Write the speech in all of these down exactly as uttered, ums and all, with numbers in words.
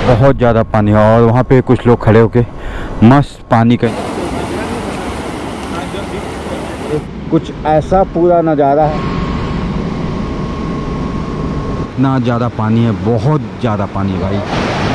बहुत ज़्यादा पानी है और वहाँ पे कुछ लोग खड़े होके मस्त पानी का कुछ ऐसा पूरा नज़ारा है। इतना ज़्यादा पानी है, बहुत ज़्यादा पानी है भाई।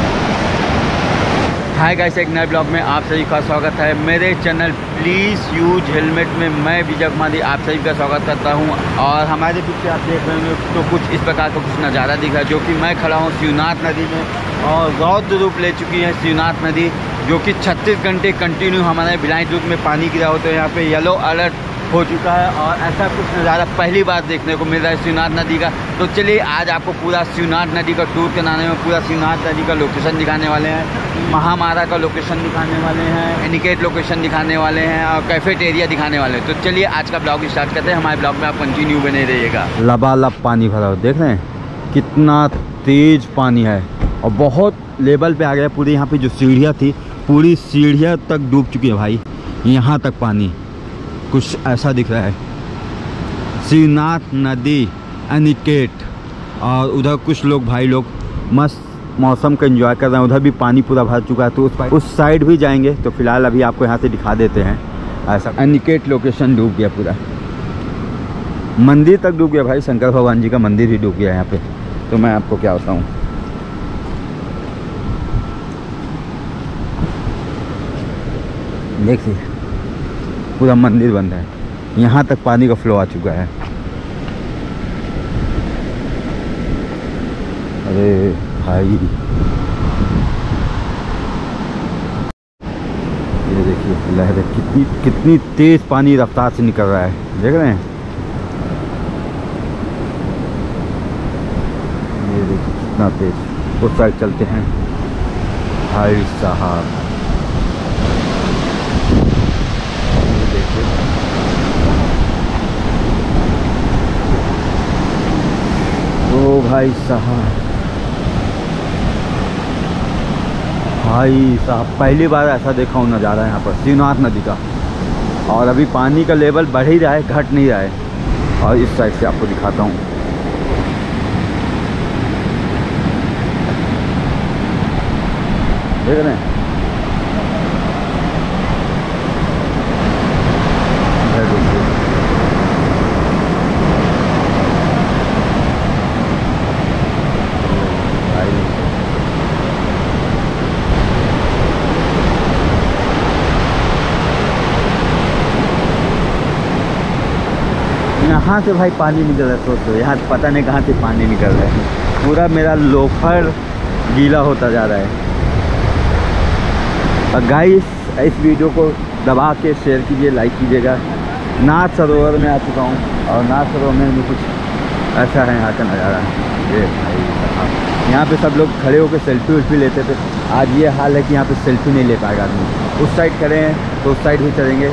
हाय गाइस, एक नए ब्लॉग में आप सभी का स्वागत है मेरे चैनल प्लीज़ यूज हेलमेट में। मैं विजय कुमारी आप सभी का स्वागत करता हूं। और हमारे पीछे आप देख रहे होंगे तो कुछ इस प्रकार का कुछ नज़ारा दिख रहा है, जो कि मैं खड़ा हूं शिवनाथ नदी में। और रौद्र रूप ले चुकी है शिवनाथ नदी, जो कि छत्तीस घंटे कंटिन्यू हमारे भिलाई दुर्ग में पानी गिरा होता है। यहाँ पे येलो अलर्ट हो चुका है और ऐसा कुछ नज़ारा पहली बार देखने को मिल रहा है शिवनाथ नदी का। तो चलिए आज आपको पूरा शिवनाथ नदी का टूर कराने में, पूरा शिवनाथ नदी का लोकेशन दिखाने वाले हैं, महामारा का लोकेशन दिखाने वाले हैं, एनिकेट लोकेशन दिखाने वाले हैं और कैफेटेरिया दिखाने वाले हैं। तो चलिए आज का ब्लॉग स्टार्ट करते हैं। हमारे ब्लॉग में आप कंटिन्यू बने रहिएगा। लबालब पानी भरा हो, देख रहे हैं कितना तेज पानी है और बहुत लेवल पे आ गया। पूरी यहाँ पे जो सीढ़ियाँ थी, पूरी सीढ़ियाँ तक डूब चुकी है भाई। यहाँ तक पानी कुछ ऐसा दिख रहा है। शिवनाथ नदी एनिकेट, और उधर कुछ लोग भाई लोग मस्त मौसम का एंजॉय कर रहे हैं। उधर भी पानी पूरा भर चुका है, तो उस उस साइड भी जाएंगे। तो फिलहाल अभी आपको यहाँ से दिखा देते हैं। ऐसा एनिकेट लोकेशन डूब गया पूरा, मंदिर तक डूब गया भाई। शंकर भगवान जी का मंदिर भी डूब गया यहाँ पे। तो मैं आपको क्या बताऊँ, देखिए पूरा मंदिर बंद है। यहाँ तक पानी का फ्लो आ चुका है। अरे भाई ये देखिए लहरें, कितनी कितनी तेज पानी रफ्तार से निकल रहा है, देख रहे हैं। ये देखिए कितना तेज। उस साइड चलते हैं भाई साहब। ओ भाई साहब, भाई साहब पहली बार ऐसा देखा हूँ नज़ारा यहाँ पर शिवनाथ नदी का। और अभी पानी का लेवल बढ़ ही रहा है, घट नहीं रहा है। और इस साइड से आपको दिखाता हूँ, देख रहे हैं। यहाँ से भाई पानी निकल रहा है, सोचो यहाँ पता नहीं कहाँ से पानी निकल रहा है। पूरा मेरा लोफर गीला होता जा रहा है। और गाइस इस वीडियो को दबा के शेयर कीजिए, लाइक कीजिएगा। नाथ सरोवर में आ चुका हूँ और नाथ सरोवर में भी कुछ ऐसा है यहाँ का नज़ारा। ये भाई यहाँ पे सब लोग खड़े होकर सेल्फी वेल्फी लेते थे। आज ये हाल है कि यहाँ पे सेल्फी नहीं ले पाएगा आदमी। उस साइड खड़े हैं तो उस साइड भी चलेंगे।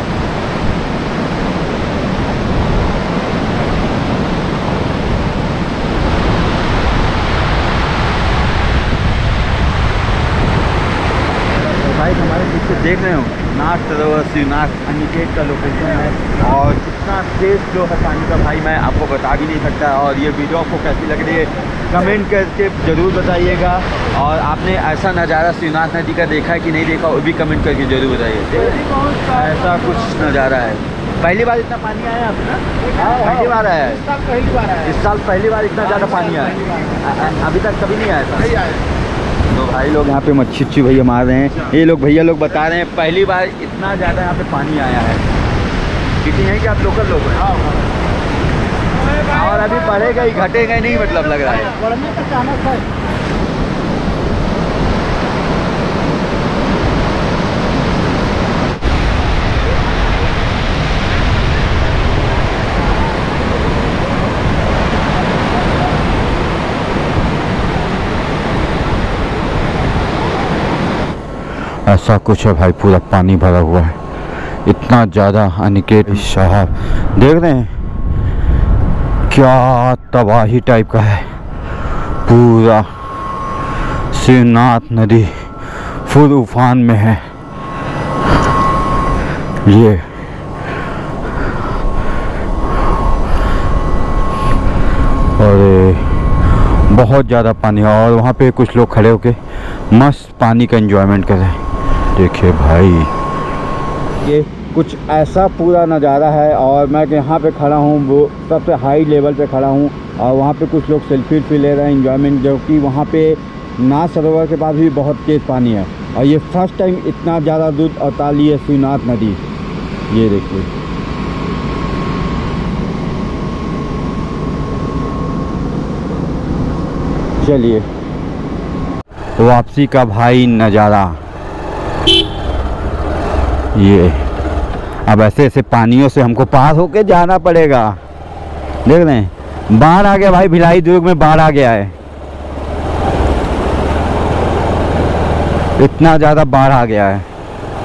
भाई हमारे पीछे देख रहे हो नाथ सरोवर शिवनाथ एनिकेट का लोकेशन है। और कितना तेज फ्लो है पानी का भाई, मैं आपको बता भी नहीं सकता। और ये वीडियो आपको कैसी लग रही है कमेंट करके ज़रूर बताइएगा। और आपने ऐसा नज़ारा शिवनाथ नदी का देखा है कि नहीं देखा, वो भी कमेंट करके ज़रूर बताइए। ऐसा कुछ नज़ारा है। पहली बार इतना पानी आया है ना? पहली बार आया है, पहली बार आया। इस साल पहली बार इतना ज़्यादा पानी आया, अभी तक कभी नहीं आया था। तो भाई लोग यहाँ पे मच्छी उच्छी भैया मार रहे हैं। ये लोग भैया लोग बता रहे हैं पहली बार इतना ज़्यादा यहाँ पे पानी आया है। कितनी है कि आप लोकल लोग हैं? और अभी बढ़ेगा ही घटेगा ही नहीं, मतलब लग रहा है बढ़ने का चांस है। ऐसा कुछ है भाई, पूरा पानी भरा हुआ है। इतना ज़्यादा एनिकेट साहब देख रहे हैं क्या तबाही टाइप का है। पूरा शिवनाथ नदी फुल उफान में है। ये अरे बहुत ज़्यादा पानी है और वहाँ पे कुछ लोग खड़े होके मस्त पानी का एंजॉयमेंट कर रहे हैं। देखिए भाई, ये कुछ ऐसा पूरा नज़ारा है और मैं यहाँ पे खड़ा हूँ, वो सबसे हाई लेवल पे खड़ा हूँ और वहाँ पे कुछ लोग सेल्फी भी ले रहे हैं एंजॉयमेंट, जो कि वहाँ पे नाथ सरोवर के पास भी बहुत तेज़ पानी है और ये फर्स्ट टाइम इतना ज़्यादा दूध उतारी है शिवनाथ नदी। ये देखिए, चलिए वापसी का भाई नज़ारा। ये अब ऐसे ऐसे पानियों से हमको पार होके जाना पड़ेगा। देख रहे हैं बाढ़ आ गया भाई, भिलाई दुर्ग में बाढ़ आ गया है, इतना ज़्यादा बाढ़ आ गया है।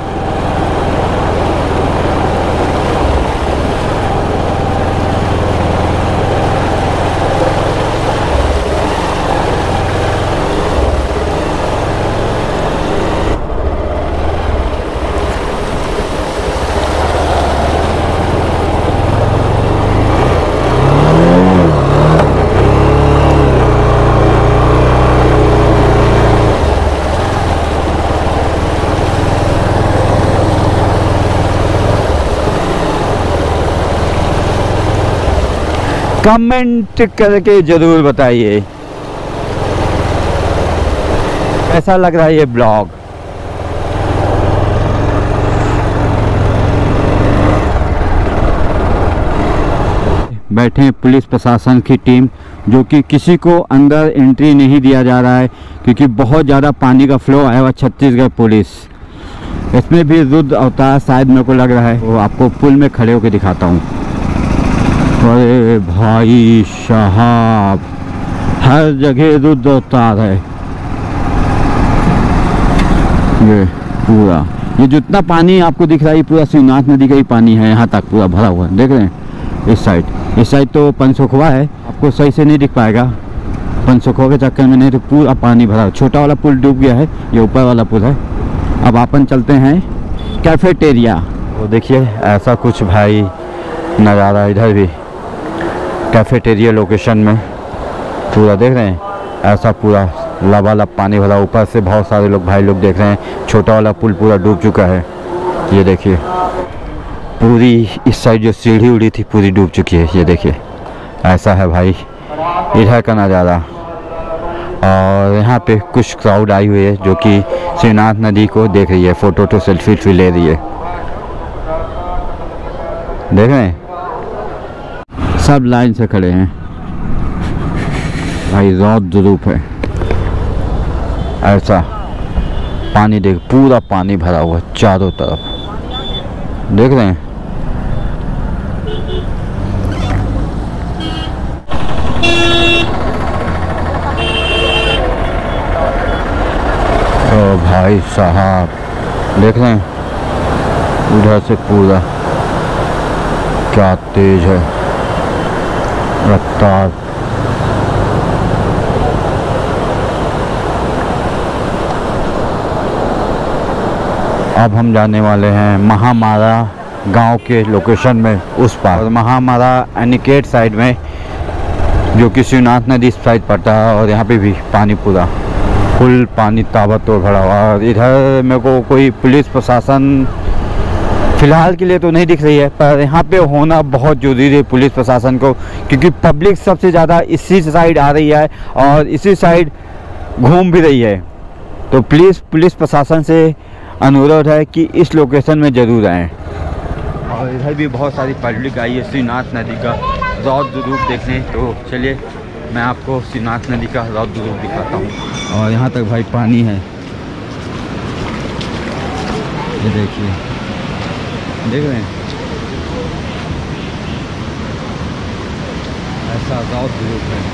कमेंट करके ज़रूर बताइए कैसा लग रहा है ये ब्लॉग। बैठे हैं पुलिस प्रशासन की टीम, जो कि किसी को अंदर एंट्री नहीं दिया जा रहा है क्योंकि बहुत ज़्यादा पानी का फ्लो आया हुआ। छत्तीसगढ़ पुलिस, इसमें भी रुद्र अवतार शायद मेरे को लग रहा है, वो आपको पुल में खड़े होकर दिखाता हूँ। अरे भाई साहब, हर जगह रुद्र अवतार है। ये पूरा, ये जितना पानी आपको दिख रहा है पूरा शिवनाथ नदी का ही पानी है, यहाँ तक पूरा भरा हुआ है। देख रहे हैं इस साइड, इस साइड तो पंचसुखवा है, आपको सही से नहीं दिख पाएगा पंचसुखवा के चक्कर में, नहीं तो पूरा पानी भरा। छोटा वाला पुल डूब गया है, ये ऊपर वाला पुल है। अब अपन चलते हैं कैफेटेरिया। वो देखिए ऐसा कुछ भाई नज़ारा इधर भी कैफेटेरिया लोकेशन में पूरा। देख रहे हैं ऐसा पूरा लबालब पानी भरा, ऊपर से बहुत सारे लोग भाई लोग देख रहे हैं। छोटा वाला पुल पूरा डूब चुका है, ये देखिए पूरी इस साइड जो सीढ़ी उड़ी थी पूरी डूब चुकी है। ये देखिए ऐसा है भाई इधर का नज़ारा। और यहाँ पे कुछ क्राउड आई हुई है जो कि शिवनाथ नदी को देख रही है, फ़ोटो तो सेल्फी भी ले रही है। देख रहे हैं सब लाइन से खड़े हैं भाई, रौद्र रूप है ऐसा। पानी देख, पूरा पानी भरा हुआ चारों तरफ, देख रहे हैं। ओ भाई साहब, देख रहे हैं उधर से पूरा क्या तेज है रफ्तार। अब हम जाने वाले हैं महामारा गांव के लोकेशन में उस पार, और महामारा एनिकेट साइड में जो कि शिवनाथ नदी साइड पड़ता है। और यहाँ पे भी पानी पूरा फुल पानी ताबड़तोड़ भरा हुआ। और इधर मेरे को कोई पुलिस प्रशासन फ़िलहाल के लिए तो नहीं दिख रही है, पर यहाँ पे होना बहुत ज़रूरी है पुलिस प्रशासन को, क्योंकि पब्लिक सबसे ज़्यादा इसी साइड आ रही है और इसी साइड घूम भी रही है। तो प्लीज़ पुलिस प्रशासन से अनुरोध है कि इस लोकेशन में ज़रूर आएँ। और इधर भी बहुत सारी पब्लिक आई है शिवनाथ नदी का रौद्र रूप देखने। तो चलिए मैं आपको शिवनाथ नदी का रौद्र रूप दिखाता हूँ। और यहाँ तक भाई पानी है, ये देखिए, देख रहे हैं ऐसा रौद्र रूप है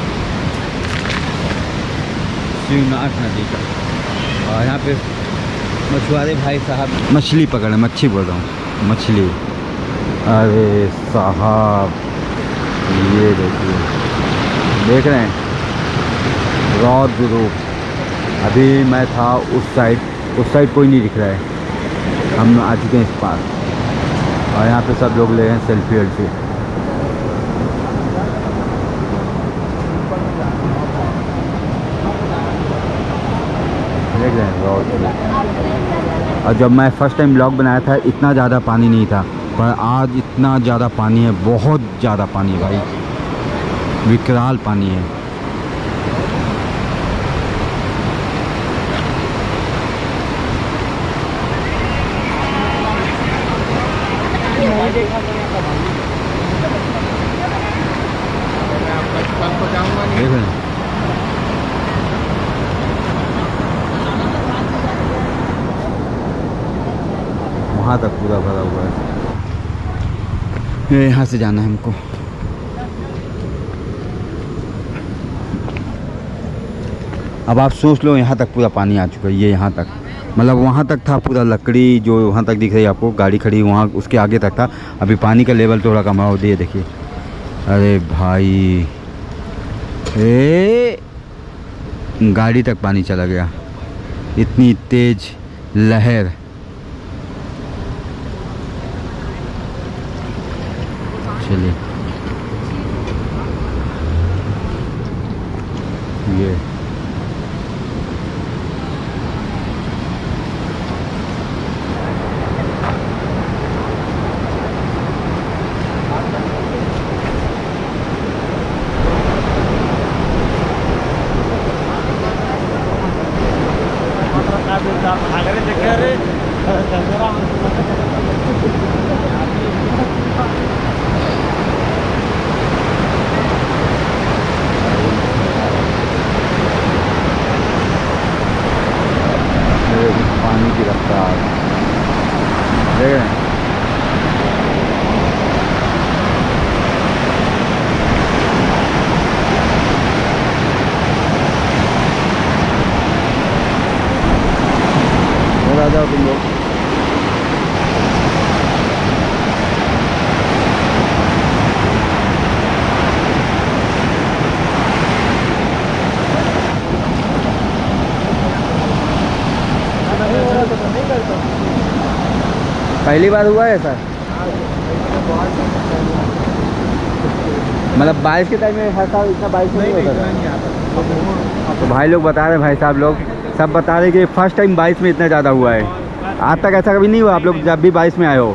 शिवनाथ नदी का। और यहाँ पे मछुआरे भाई साहब मछली पकड़े, मच्छी बोल रहा हूँ, मछली। अरे साहब ये देखिए, देख रहे हैं रौद्र रूप। अभी मैं था उस साइड, उस साइड कोई नहीं दिख रहा है, हम आ चुके हैं इस पार। और यहाँ पे सब लोग ले रहे हैं सेल्फी वेल्फी। और जब मैं फ़र्स्ट टाइम ब्लॉग बनाया था इतना ज़्यादा पानी नहीं था, पर आज इतना ज़्यादा पानी है, बहुत ज़्यादा पानी है भाई, विकराल पानी है। देख रहे वहाँ तक पूरा भरा हुआ है। ये यहाँ से जाना है हमको। अब आप सोच लो, यहाँ तक पूरा पानी आ चुका है। ये यहाँ तक, मतलब वहाँ तक था पूरा, लकड़ी जो वहाँ तक दिख रही है आपको, गाड़ी खड़ी वहाँ उसके आगे तक था। अभी पानी का लेवल थोड़ा कम हो दिए, देखिए। अरे भाई, ए गाड़ी तक पानी चला गया, इतनी तेज लहर। चलिए ये पानी की रफ्तार देख रहे हैं। आ जाओ तुम लोग। पहली बार हुआ है सर? मतलब बारिश के टाइम में हर साल इतना बारिश नहीं होता था? तो भाई लोग बता रहे हैं, भाई साहब लोग सब बता रहे कि फर्स्ट टाइम बारिश में इतना ज़्यादा हुआ है। आज तक ऐसा कभी नहीं हुआ आप लोग जब भी बारिश में आए हो?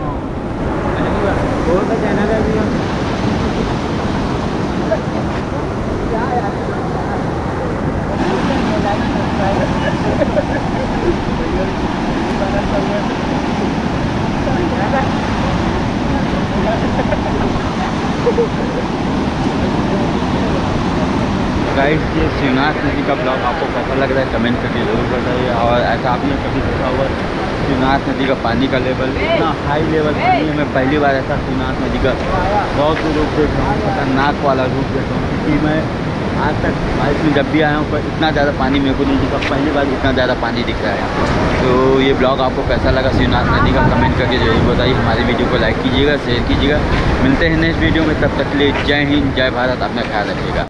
गाइस, ये शिवनाथ नदी का ब्लॉग आपको कैसा लग रहा है कमेंट करके ज़रूर बताइए। और ऐसा आपने कभी देखा हुआ शिवनाथ नदी का पानी का लेवल इतना हाई लेवल पानी है? मैं पहली बार ऐसा शिवनाथ नदी का बहुत रूप देख रहा हूँ, खतरनाक वाला रूप देख रहा हूँ, क्योंकि मैं आज तक बारिश में जब भी आया हूँ पर इतना ज़्यादा पानी मेरे को नहीं दिखा, पहली बार इतना ज़्यादा पानी दिख रहा है। तो ये ब्लॉग आपको कैसा लगा शिवनाथ नदी का कमेंट करके जरूर बताइए। हमारी वीडियो को लाइक कीजिएगा, शेयर कीजिएगा। मिलते हैं नेक्स्ट वीडियो में, तब तक के लिए जय हिंद, जय भारत, अपना ख्याल रखिएगा।